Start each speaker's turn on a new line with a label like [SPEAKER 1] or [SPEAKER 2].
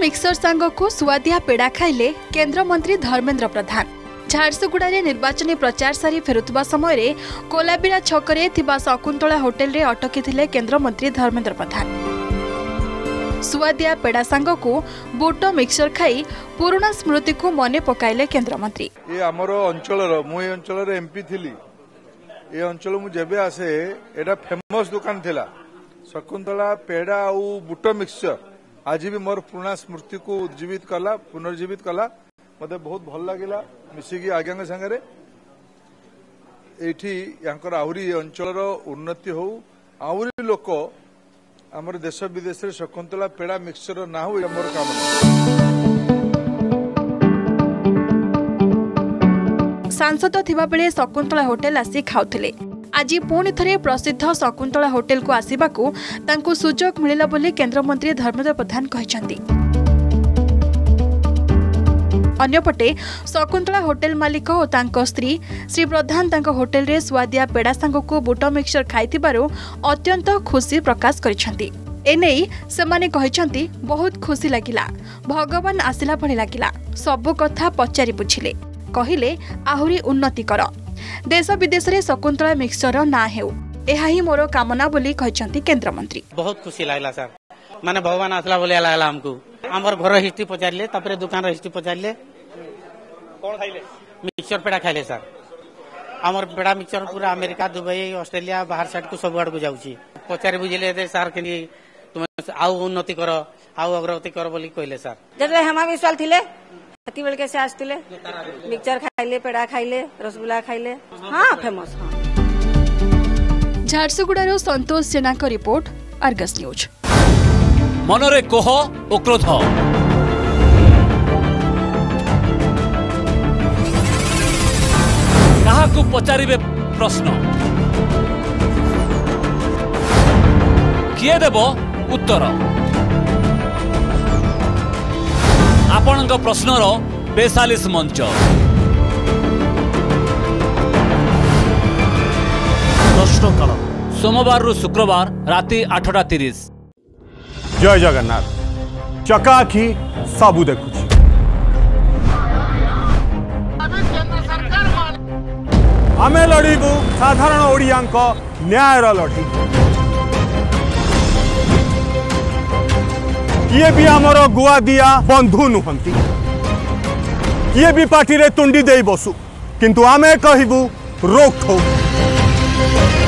[SPEAKER 1] Mixer सांग को सुआदिया पेड़ा खाइले केंद्र मंत्री धर्मेंद्र प्रधान। झारसुगुड़ा निर्वाचनी प्रचार सारी फेरुवा समय कोलाबिरा छकरे थिबा शकुंतला होटेल रे अटकी थिले केंद्र मंत्री धर्मेंद्र प्रधान। सुआदिया पेड़ा सांग को बुट मिक्सर खाई पुराना स्मृति को मने पकाइले केंद्र मंत्री।
[SPEAKER 2] ये आमर अंचल मु अंचल एमपी थिली ये अंचल मु जेबे आसे एटा फेमस दुकान थिला शकुंतला पेड़ा और बुट मिक्सचर आज भी मोर पुराना स्मृति को उज्जीवित कला पुनर्जीवित कला मते बहुत भल लगिला मिसिकी आज्ञा संगे एठी यांकर आहुरी अंचल उन्नति हो आहुरी लोक आमर देश विदेश रे शकुंतला पेड़ा मिक्सचर ना हो मोर कामना।
[SPEAKER 1] सांसद थिबा बेले शकुंतला होटेल आसी खाउथिले। आज पुणी थे प्रसिद्ध शकुंतला होटेल को आसवाकू तांको सुजोग मिलिला बोली केंद्र मंत्री धर्मेंद्र प्रधान कहछंती। अन्यपटे शकुंतला होटेल मालिक और तांको स्त्री श्री प्रधान तांको होटेल रे सुआदिया पेड़ा सांग को बुट मिक्सचर खाइथिबारु अत्यंत खुशी प्रकाश करिसंती। एनेई सेमाने कहछंती बहुत खुशी लागिला भगवान आसिला भली लागिला सब कथा पचारि बुझिले कहिले आहुरी उन्नति कर देश विदेश रे शकुंतला मिक्सचर ना हेउ एहा ही मोर कामना बोली कहछंती केंद्र मंत्री।
[SPEAKER 3] बहुत खुशी लागला सर माने भगवान आसला बोले लागला हमको हमर घर हिस्ट्री पचारले तापरे दुकान हिस्ट्री पचारले कोन खाइले मिक्सचर पेड़ा खाइले सर हमर पेड़ा मिक्सचर पूरा अमेरिका दुबई ऑस्ट्रेलिया बाहर साइड को सब आड़ को जाउची पचारे बुझिले दे सर के तुम आउ उन्नति कर आउ अग्रगति कर बोली कहले सर
[SPEAKER 4] जतले हमा विश्वास थिले हती बेल कैसे आसतिले मिक्सचर खाइले पेड़ा खाइले रसगुल्ला खाइले हां फेमस हां।
[SPEAKER 1] झारसुगुड़ा संतोष सेना का रिपोर्ट अर्गस न्यूज।
[SPEAKER 5] मनरे कोह ओ क्रोध काहाकू पचारिबे प्रश्न किए देब उत्तर आपणक प्रश्नर 42 मंच प्रश्नकाल सोमवार रु शुक्रवार राति 8:30।
[SPEAKER 6] जय जगन्नाथ चकाखी सबू देखुची आमे लड़ीबू साधारण ओडियांक न्यायर लड़ी किए भी आमर गुआ दिया बंधु नुहंती किए भी पार्टी रे तुंडी दे बसु किंतु आमे कहबू रोक ठोक।